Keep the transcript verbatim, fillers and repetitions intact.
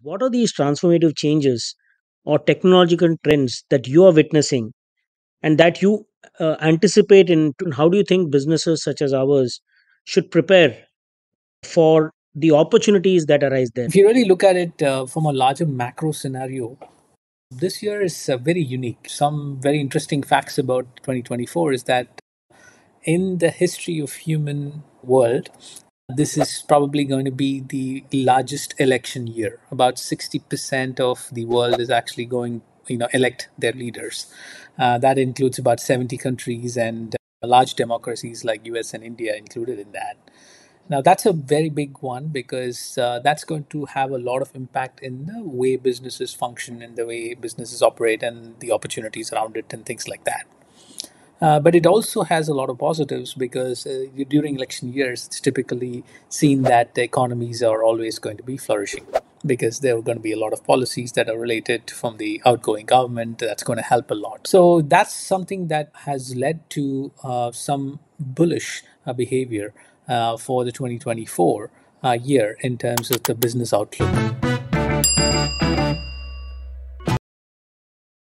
What are these transformative changes or technological trends that you are witnessing and that you uh, anticipate in? How do you think businesses such as ours should prepare for the opportunities that arise there? If you really look at it uh, from a larger macro scenario, this year is uh, very unique. Some very interesting facts about twenty twenty-four is that in the history of human world, this is probably going to be the largest election year. About sixty percent of the world is actually going, you know, elect their leaders. Uh, that includes about seventy countries and uh, large democracies like U S and India included in that. Now, that's a very big one because uh, that's going to have a lot of impact in the way businesses function and the way businesses operate and the opportunities around it and things like that. Uh, but it also has a lot of positives because uh, during election years, it's typically seen that the economies are always going to be flourishing because there are going to be a lot of policies that are related from the outgoing government that's going to help a lot. So that's something that has led to uh, some bullish uh, behavior uh, for the twenty twenty-four uh, year in terms of the business outlook.